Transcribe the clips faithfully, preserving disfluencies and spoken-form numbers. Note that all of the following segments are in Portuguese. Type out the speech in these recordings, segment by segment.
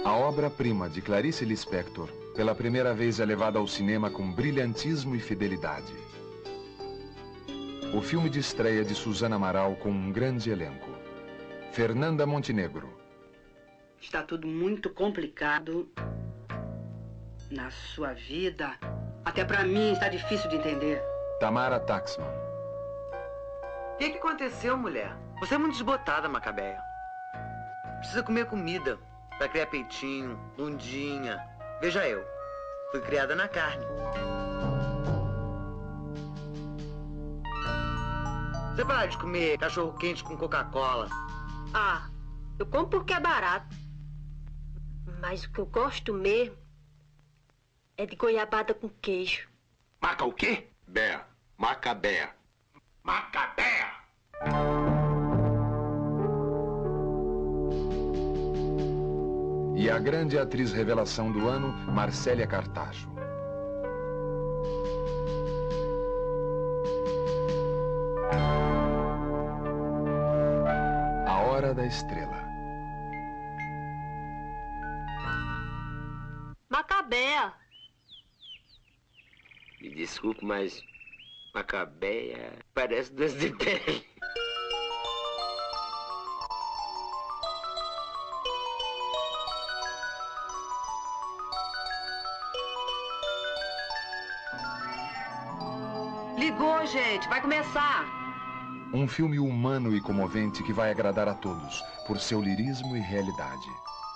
A obra-prima de Clarice Lispector, pela primeira vez é levada ao cinema com brilhantismo e fidelidade. O filme de estreia de Susana Amaral com um grande elenco. Fernanda Montenegro. Está tudo muito complicado na sua vida. Até pra mim está difícil de entender. Tamara Taxman. O que, que aconteceu, mulher? Você é muito desbotada, Macabeia. Precisa comer comida pra criar peitinho, bundinha. Veja eu, fui criada na carne. Você para de comer cachorro quente com Coca-Cola. Ah, eu como porque é barato. Mas o que eu gosto mesmo é de goiabada com queijo. Maca o quê? Béa. Macabéa. Macabéa! E a grande atriz revelação do ano, Marcélia Cartacho. A Hora da Estrela. Macabéa. Me desculpe, mas Macabeia parece doce de pele. Ligou, gente. Vai começar. Um filme humano e comovente que vai agradar a todos, por seu lirismo e realidade.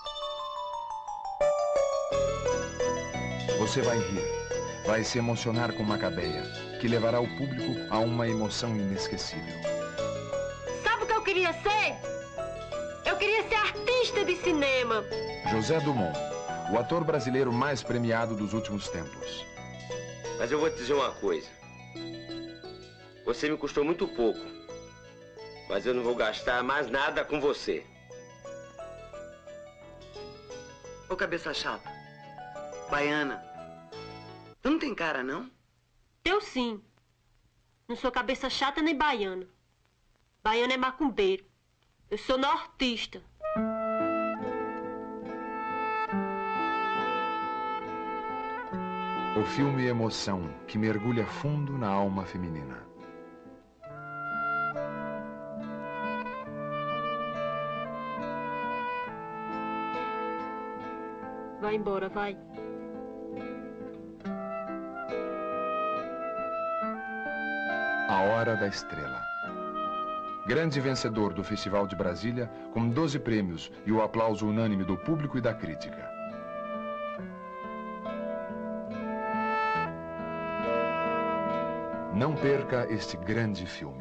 Você vai rir, vai se emocionar com Macabeia, que levará o público a uma emoção inesquecível. Sabe o que eu queria ser? Eu queria ser artista de cinema. José Dumont, o ator brasileiro mais premiado dos últimos tempos. Mas eu vou te dizer uma coisa. Você me custou muito pouco, mas eu não vou gastar mais nada com você. Ô, cabeça chata. Baiana. Tu não tem cara, não? Eu sim. Não sou cabeça chata nem baiana. Baiana é macumbeiro. Eu sou nortista. O filme Emoção, que mergulha fundo na alma feminina. Vai embora, vai. A Hora da Estrela. Grande vencedor do Festival de Brasília, com doze prêmios e o aplauso unânime do público e da crítica. Não perca este grande filme.